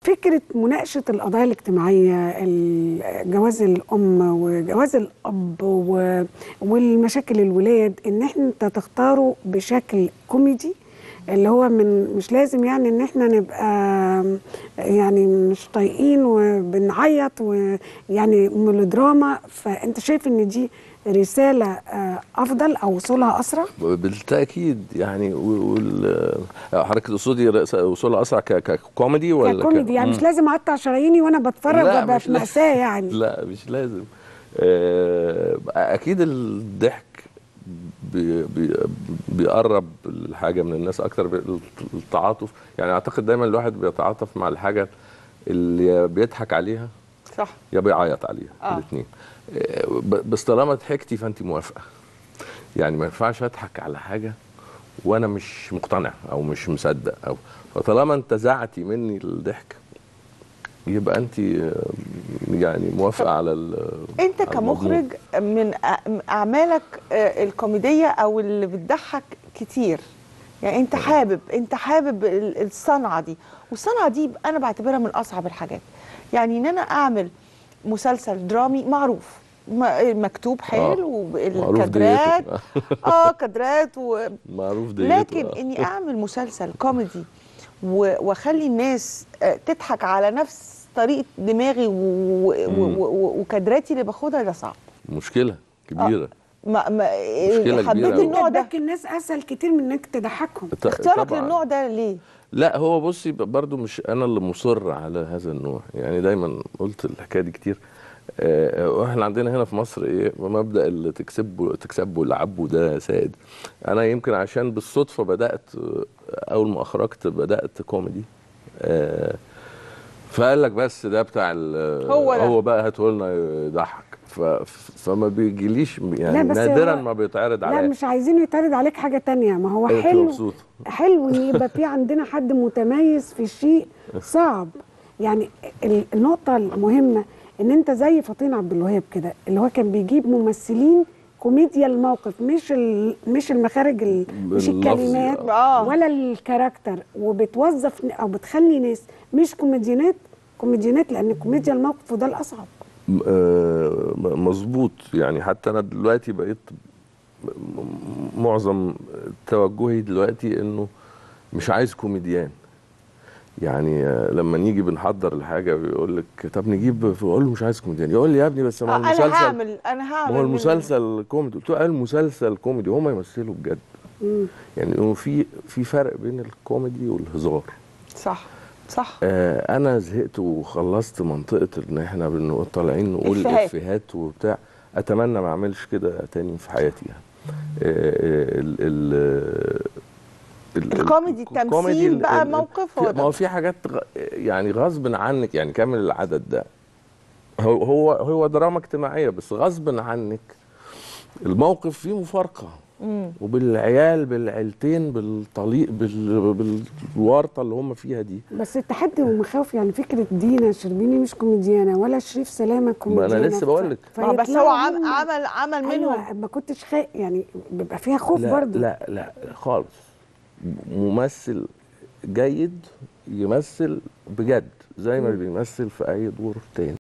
فكرة مناقشة القضايا الاجتماعية، جواز الأم وجواز الأب والمشاكل الولاد، إن انت تختاره بشكل كوميدي، اللي هو مش لازم يعني ان احنا نبقى يعني مش طايقين وبنعيط ويعني ميلودراما. فانت شايف ان دي رسالة افضل او وصولها اسرع؟ بالتاكيد يعني. حضرتك تقصدي وصولها اسرع ككوميدي ولا ككوميدي؟ يعني مش لازم اقطع شراييني وانا بتفرج وابقى في مأساة يعني. لا مش لازم. اكيد الضحك بيقرب الحاجه من الناس اكتر. التعاطف يعني اعتقد دايما الواحد بيتعاطف مع الحاجه اللي بيضحك عليها، صح، يا بيعيط عليها، الاثنين. بس طالما ضحكتي فانت موافقه. يعني ما ينفعش اضحك على حاجه وانا مش مقتنع او مش مصدق، او فطالما انتزعتي مني الضحك يبقى انت يعني موافقه على انت كمخرج من اعمالك الكوميديه او اللي بتضحك كتير، يعني انت حابب الصنعه دي، والصنعه دي انا بعتبرها من اصعب الحاجات. يعني ان انا اعمل مسلسل درامي معروف مكتوب حلو والكادرات كادرات معروف ديته. لكن اني اعمل مسلسل كوميدي واخلي الناس تضحك على نفس طريقه دماغي وكادراتي اللي باخدها، ده صعب. مشكله كبيره. مشكله كبيره. حبيت النوع ده. الناس اسهل كتير من انك تضحكهم. اختيارك للنوع ده ليه؟ لا هو بصي برضو مش انا اللي مصر على هذا النوع، يعني دايما قلت الحكايه دي كتير. واحنا عندنا هنا في مصر ايه مبدا اللي تكسبه والعبه ده سائد. انا يمكن عشان بالصدفه بدات اول ما اخرجت بدات كوميدي، فقال لك بس ده بتاع هو بقى هاته لنا يضحك، فما بيجيليش يعني نادرا ما بيتعرض عليا. لا مش عايزين يتعرض عليك حاجه تانية. ما هو حلو، حلو ان يبقى في عندنا حد متميز في شيء صعب. يعني النقطه المهمه ان انت زي فطين عبد الوهاب كده، اللي هو كان بيجيب ممثلين كوميديا الموقف، مش المخارج، مش الكلمات ولا الكاركتر، وبتوظف او بتخلي ناس مش كوميديانات، لان كوميديا الموقف وده الاصعب. مظبوط. يعني حتى انا دلوقتي بقيت معظم توجهي دلوقتي انه مش عايز كوميديان. يعني لما نيجي بنحضر الحاجه بيقول لك طب نجيب، بقول له مش عايز كوميديان. يقول لي يا ابني بس ما المسلسل انا هعمل ما هو المسلسل كوميدي. قلت له المسلسل كوميدي، هم يمثلوا بجد. يعني انه في فرق بين الكوميدي والهزار. صح. انا زهقت وخلصت منطقه ان احنا طالعين نقول افيهات وبتاع. اتمنى ما اعملش كده تاني في حياتي يعني. الكوميدي التمثيل بقى موقف. ما هو في حاجات يعني غصب عنك، يعني كامل العدد ده هو دراما اجتماعيه، بس غصب عنك الموقف فيه مفارقه. وبالعيال بالعيلتين بالطليق بالورطه اللي هم فيها دي. بس التحدي والمخاوف، يعني فكره دينا الشربيني مش كوميديانه ولا شريف سلامه كوميديانه. ما انا لسه بقول لك بس هو عمل منهم. ما كنتش يعني بيبقى فيها خوف برضه. لا خالص. ممثل جيد يمثل بجد زي ما بيمثل في اي دور تاني.